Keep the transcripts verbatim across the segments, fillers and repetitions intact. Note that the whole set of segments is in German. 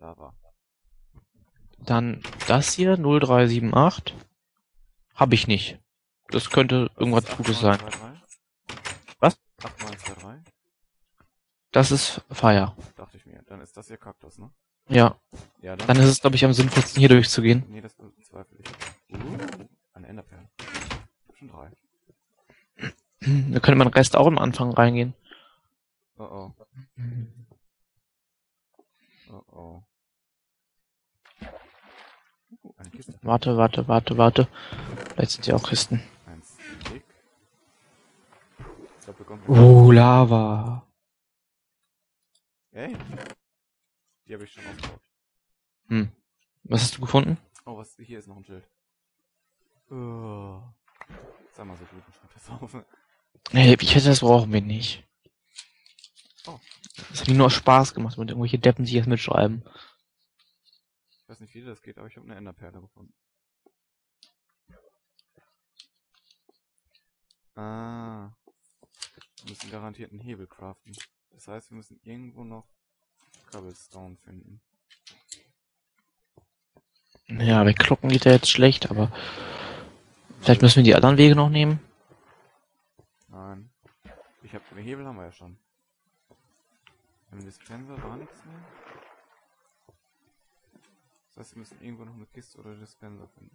Lava. Dann das hier, null drei sieben acht. Habe ich nicht. Das könnte Was irgendwas ist Gutes sein. acht neun zwei drei? Was? acht neun zwei drei? Das ist Fire. Dachte ich mir. Dann ist das hier Kaktus, ne? Ja. Ja, dann. Dann ist es, glaube ich, am sinnvollsten, hier durchzugehen. Nee, das bezweifle ich. Uh, eine Enderperle. Ich hab schon drei. Da könnte man Rest auch am Anfang reingehen. Oh oh. Oh oh. Uh, eine Kiste. Warte, warte, warte, warte. Vielleicht sind ja auch Kisten. Ein Stick. Ich glaub, wir kommen Oh, Lava. Ey. Die habe ich schon aufgebaut. Hm. Was hast du gefunden? Oh, was? Hier ist noch ein Schild. Oh. Sag mal so gut, ich schreib das auf. Nee, ich hätte das brauchen wir nicht. Oh. Das hat mir nur Spaß gemacht, mit irgendwelche Deppen, die jetzt mitschreiben. Ich weiß nicht, wie das geht, aber ich habe eine Enderperle gefunden. Ah. Wir müssen garantiert einen Hebel craften. Das heißt, wir müssen irgendwo noch Cobblestone finden. Ja, wegkloppen geht ja jetzt schlecht, aber vielleicht müssen wir die anderen Wege noch nehmen. Nein. Ich hab, den Hebel haben wir ja schon. Im Dispenser war nichts mehr. Das heißt, wir müssen irgendwo noch eine Kiste oder Dispenser finden.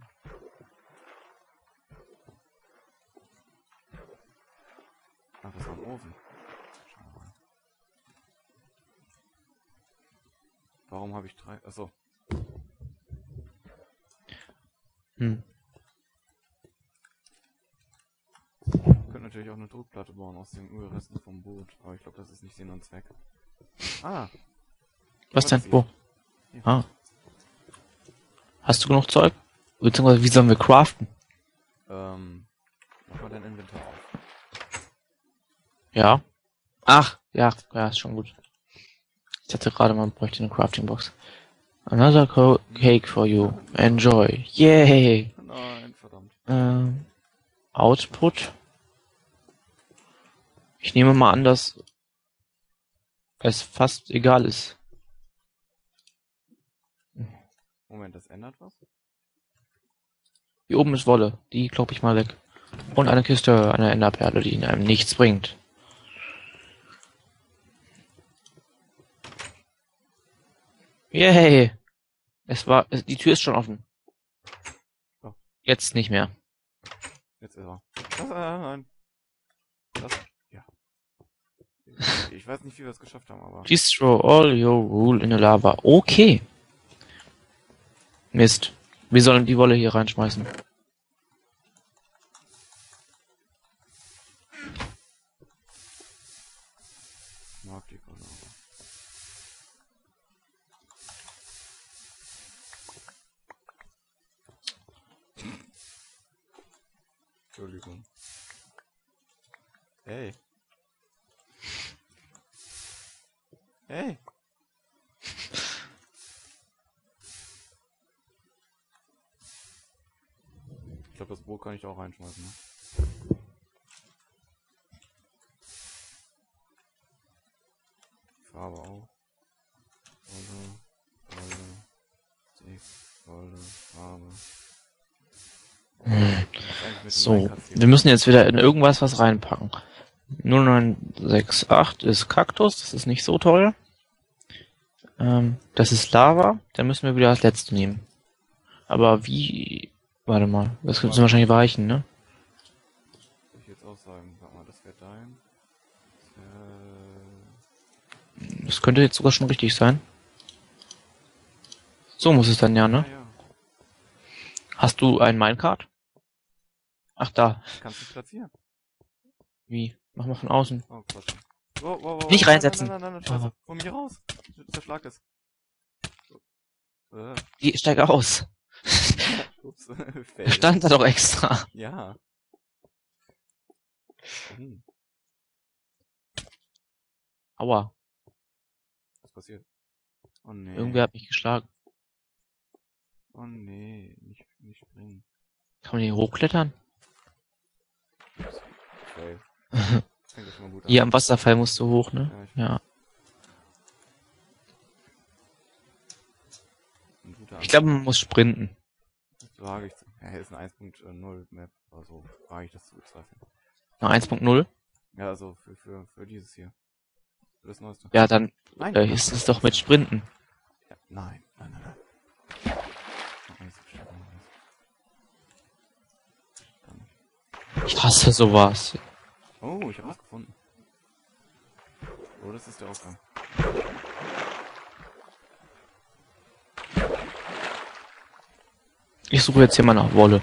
Ach, das war ein Ofen. Schade. Warum habe ich drei? Achso. Hm. Wir können natürlich auch eine Druckplatte bauen aus den Überresten vom Boot. Aber ich glaube, das ist nicht Sinn und Zweck. Ah. Was denn? hier? Wo? Hier. Ah. Hast du genug Zeug? Beziehungsweise, wie sollen wir craften? Ähm. Mach mal dein Inventar auf. Ja. Ach, ja, ja, ist schon gut. Ich dachte gerade, man bräuchte eine Crafting-Box. Another co cake for you. Enjoy. Yay! Nein, verdammt. Ähm, Output. Ich nehme mal an, dass es fast egal ist. Moment, das ändert was? Hier oben ist Wolle. Die klopp ich mal weg. Und eine Kiste, eine Enderperle, die in einem nichts bringt. Yay! Es war, es, die Tür ist schon offen. Oh. Jetzt nicht mehr. Jetzt ist er. Das, äh, nein. Das, ja. Ich weiß nicht, wie wir es geschafft haben, aber... Please throw all your wool in the lava. Okay. Mist. Wir sollen die Wolle hier reinschmeißen. Ich mag die Wolle, aber... Entschuldigung. Hey. Hey. Ich glaube, das Boot kann ich auch reinschmeißen, ne? Farbe auch. Wolle, Wolle, Stick, Wolle, Farbe. Hm. Was ist So, eigentlich mit dem Minecraft hier? wir müssen jetzt wieder in irgendwas was reinpacken. null neun sechs acht ist Kaktus, das ist nicht so toll. Ähm, das ist Lava, dann müssen wir wieder das letzte nehmen. Aber wie... Warte mal, das könnte wahrscheinlich reichen, ne? Würde ich jetzt auch sagen. Warte mal, das wäre dein. Das wär... Das könnte jetzt sogar schon richtig sein. So muss es dann ja, ne? Ja, ja. Hast du ein Minecart? Ach, da. Kannst du platzieren. Wie? Mach mal von außen. Oh, Quatsch. Wow, wow, wow, Nicht nein, reinsetzen. Nein, nein, nein, nein, nein, scheiße. Hol mich raus. Zerschlag es. Äh, Die, steig aus. ups. Fail. Stand da doch extra. Ja. Hm. Aua. Was passiert? Oh nee. Irgendwer hat mich geschlagen. Oh nee. Nicht, nicht springen. Kann man hier hochklettern? Fail. Fängt ja schon mal gut an. Hier am Wasserfall musst du hoch, ne? Ja, ich Ja. Gute Ich glaube, man muss sprinten. Das wage ich zu. Ja, hier ist eine eins Punkt null Map, also wage ich das zu bezweifeln. Na, eins Punkt null? Ja, also für, für, für dieses hier. Für das Neueste. Ja, dann Nein. äh, ist es doch mit Sprinten. Ja, nein, nein, nein, nein. Mach mal nicht so stark, mach mal nicht. Gar nicht. Ich hasse sowas. Oh, ich habe was gefunden. Oh, das ist der Aufgang. Ich suche jetzt hier mal nach Wolle.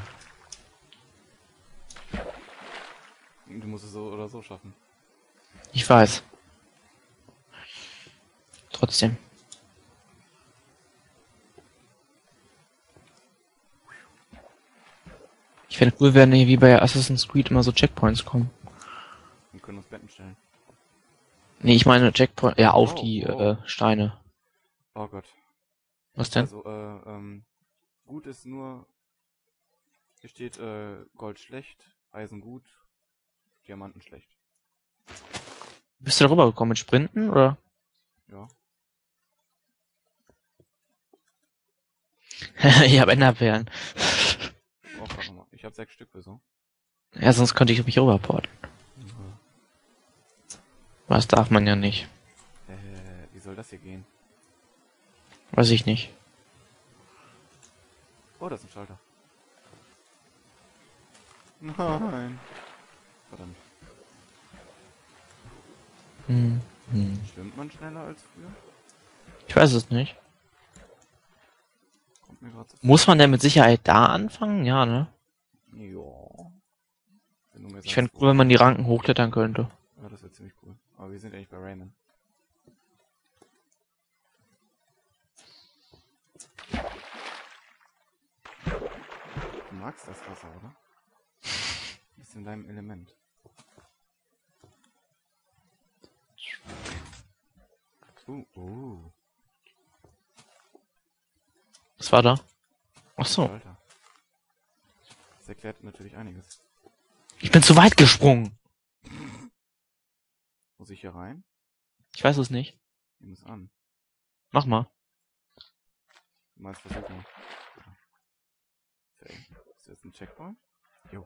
Du musst es so oder so schaffen. Ich weiß. Trotzdem. Ich fände cool, wenn hier wie bei Assassin's Creed immer so Checkpoints kommen. Wir können uns Betten stellen. Nee, ich meine Checkpoint, ja, auf Oh, die oh. Äh, Steine. Oh Gott. Was denn? Also, äh, ähm, gut ist nur, hier steht, äh, Gold schlecht, Eisen gut, Diamanten schlecht. Bist du darüber gekommen mit Sprinten, oder? Ja. Ich hab Enderperlen. Oh, warte mal. Ich habe sechs Stück für so. Ja, sonst könnte ich mich rüberporten. Was darf man ja nicht. Äh, wie soll das hier gehen? Weiß ich nicht. Oh, das ist ein Schalter. Nein. Verdammt. Hm, hm. Schwimmt man schneller als früher? Ich weiß es nicht. Kommt mir gerade so. Muss man denn mit Sicherheit da anfangen? Ja, ne? Ja. Wenn du mir Ich sagst, fände wo- cool, wenn man die Ranken hochklettern könnte. Ja, das wäre ziemlich cool. Aber wir sind ja nicht bei Rayman. Du magst das Wasser, oder? Ist in deinem Element. Uh, uh. Was war da? Ach so. Alter. Das erklärt natürlich einiges. Ich bin zu weit gesprungen. Muss ich hier rein? Ich weiß es nicht. Ich muss an. Mach mal. Du meinst Versuchung? Okay. Ist das ein Checkpoint? Jo,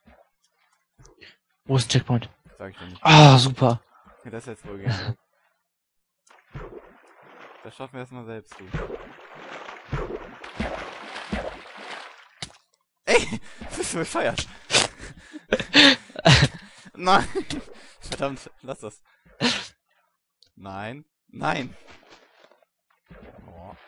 Wo ist der Checkpoint? sag ich dir nicht. Ah, super. Ja, das ist jetzt wohl gehen. Das schaffen wir erstmal selbst, du. Ey! Bist du bescheuert? Nein! Verdammt, lass das. Nein. Nein! Oh.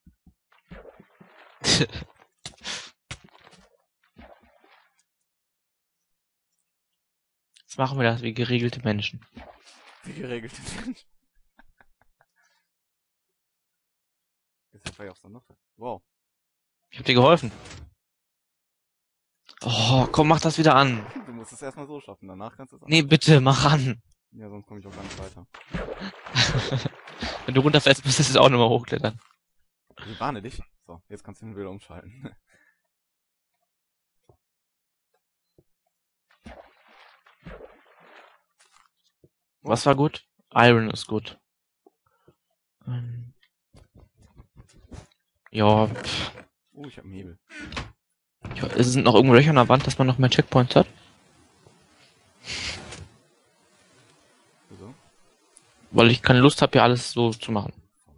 Jetzt machen wir das wie geregelte Menschen. Wie geregelt sind. Jetzt hat er ja auch so noch. Wow. Ich hab dir geholfen. Oh, komm, mach das wieder an. Du musst es erstmal so schaffen, danach kannst du es Nee, bitte, mach an. Ja, sonst komme ich auch gar nicht weiter. Wenn du runterfällst, müsstest du es auch nochmal hochklettern. Ich warne dich. So, jetzt kannst du den Bilder umschalten. Was war gut? Iron ist gut. Ähm. Ja, pff. Oh, ich hab einen Hebel. Ja, es sind noch irgendwo Löcher an der Wand, dass man noch mehr Checkpoints hat. Wieso? Weil ich keine Lust habe, hier alles so zu machen.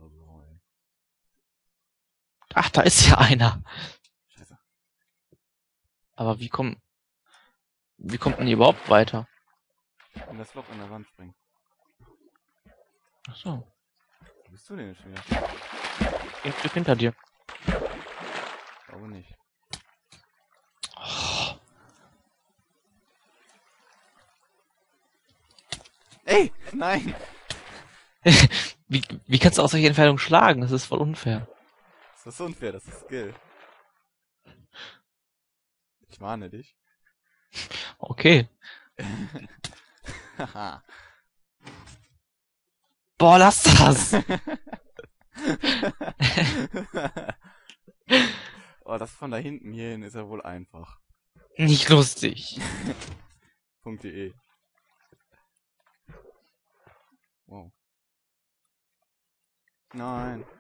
Ach, da ist ja einer. Scheiße. Aber wie kommt... Wie kommt man hier überhaupt weiter? In das Loch an der Wand springen. Ach so. Wo bist du denn jetzt schon wieder? Ein Stück hinter dir. Glaube nicht. Oh. Ey! Nein! Wie, wie kannst du aus solcher Entfernung schlagen? Das ist voll unfair. Das ist unfair, das ist Skill. Ich warne dich. Okay. Haha. Boah, lass das! Oh, das von da hinten hierhin ist ja wohl einfach. Nicht lustig. .de Wow. Nein.